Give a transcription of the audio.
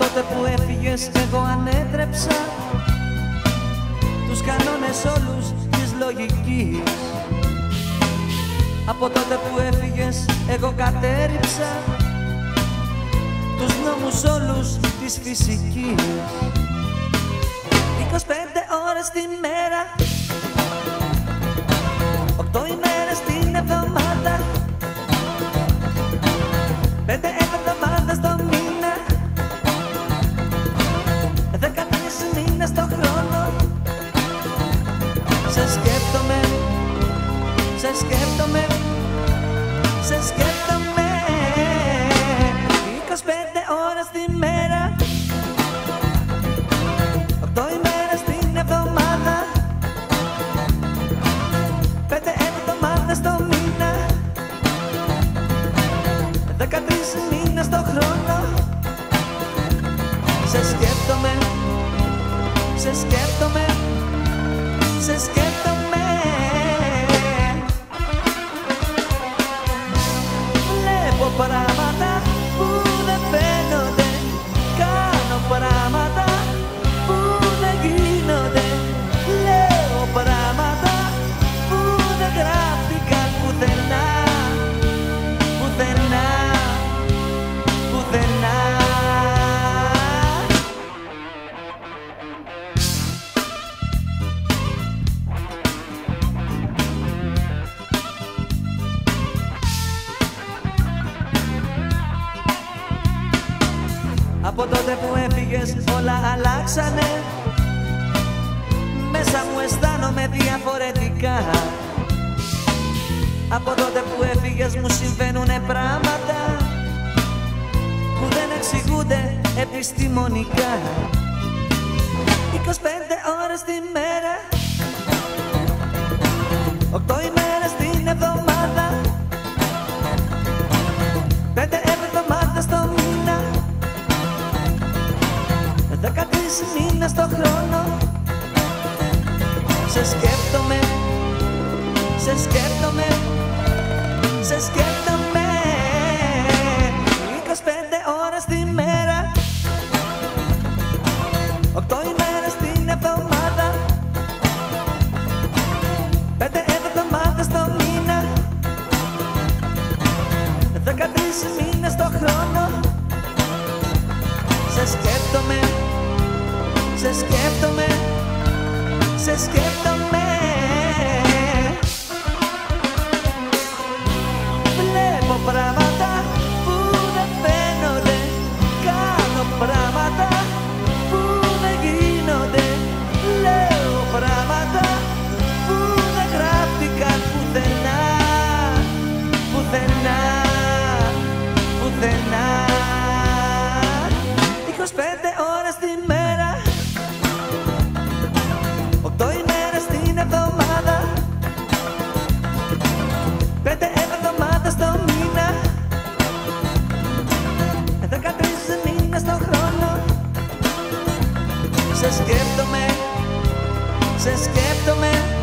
τότε που έφυγες εγώ ανέτρεψα τους κανόνες όλους της λογικής. Από τότε που έφυγες εγώ κατέριψα τους νόμους όλους της φυσικής. 25 ώρες τη μέρα, 8 ημέρες την εβδομάδα, 5 εβδομάδες το μήνα, 13 μήνες το χρόνο. Σε σκέφτομαι, σε σκέφτομαι, σε σκέφτομαι. 25 ώρες τη μέρα, 8 ημέρες την εβδομάδα, 5 εβδομάδες το μήνα, 13 μήνες το χρόνο. Σε σκέφτομαι, σε σκέφτομαι, σε σκέφτομαι. Βλέπω πράγματα που δεν φαίνονται, κάνω πράγματα που δεν γίνονται, λέω πράγματα που δεν γράφτηκαν πουθενά, πουθενά, πουθενά. Από τότε που έφυγες όλα αλλάξανε, μέσα μου αισθάνομαι διαφορετικά. Από τότε που έφυγες μου συμβαίνουνε πράγματα που δεν εξηγούνται επιστημονικά. 25 ώρες τη μέρα, 8 ημέρες την εβδομάδα, 5 εβδομάδες το μήνα, 13 μήνες το χρόνο. Σε σκέφτομαι, σε σκέφτομαι, σε σκέφτομαι. 25 ώρες τη μέρα, 8 ημέρες την εβδομάδα, 5 εβδομάδες το μήνα, 13 μήνες το χρόνο. Σε σκέφτομαι, σε σκέφτομαι, σε σκέφτομαι. Βλέπω πράγματα που δεν φαίνονται, κάνω πράγματα που δεν γίνονται, λέω πράγματα που δεν γράφτηκαν πουθενά, πουθενά, πουθενά. 25 ώρες τη μέρα, 8 ημέρες την εβδομάδα, 5 εβδομάδες το μήνα, 13 μήνες το χρόνο. Σε σκέφτομαι, σε σκέφτομαι,